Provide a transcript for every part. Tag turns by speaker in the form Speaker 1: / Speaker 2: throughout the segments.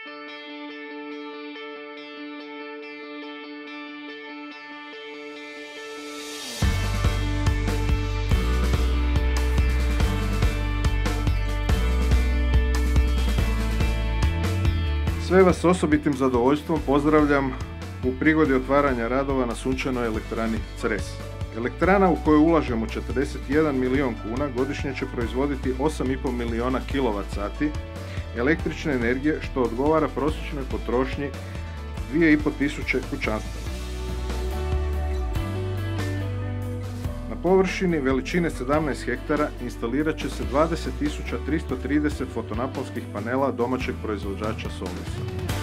Speaker 1: Sve vas s osobitim zadovoljstvom pozdravljam u prigodi otvaranja radova na sunčanoj elektrani Cres. Elektrana u koju ulažemo 41 milijun kuna godišnje će proizvoditi 8,5 milijuna kWh električne energije, što odgovara prosječnoj potrošnji 2500 kućanstava. Na površini veličine 17 hektara instalirat će se 20.330 fotonaponskih panela domaćeg proizvođača Solusa.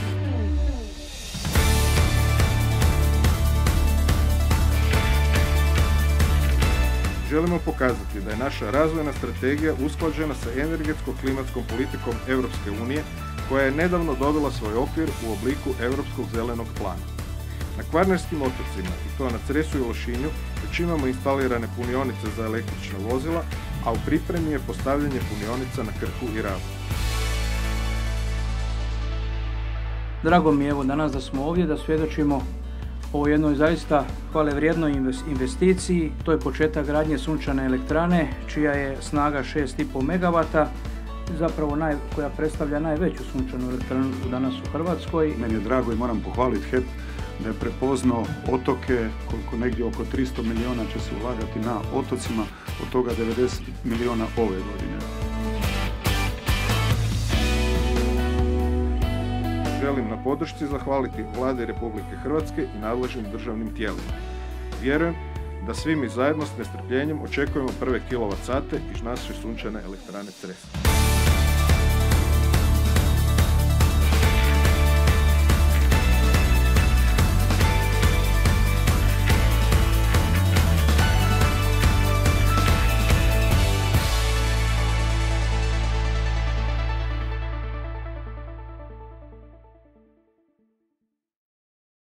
Speaker 1: Želimo pokazati da je naša razvojna strategija usklađena sa energetsko-klimatskom politikom Europske unije, koja je nedavno dobila svoj okvir u obliku Europskog zelenog plana. Na Kvarnerskim otocima, i to na Cresu i Lošinju, već imamo instalirane punionice za električna vozila, a u pripremi je postavljanje punionica na Krku i Rabu.
Speaker 2: Drago mi je evo danas da smo ovdje, da svjedočimo o jednoj zaista hvalevrijednoj investiciji. To je početak gradnje sunčane elektrane, čija je snaga 6,5 MW, zapravo koja predstavlja najveću sunčanu elektranu danas u Hrvatskoj.
Speaker 3: Meni je drago i moram pohvaliti HEP da je prepoznao otoke, koliko negdje oko 300 milijuna će se ulagati na otocima, od toga 90 milijuna ove godine.
Speaker 1: Želim na podršci zahvaliti Vladi Republike Hrvatske i nadležnim državnim tijelima. Vjerujem da svi mi zajedno s nestrpljenjem očekujemo prve kilovatsate iz naše sunčane elektrane Cres.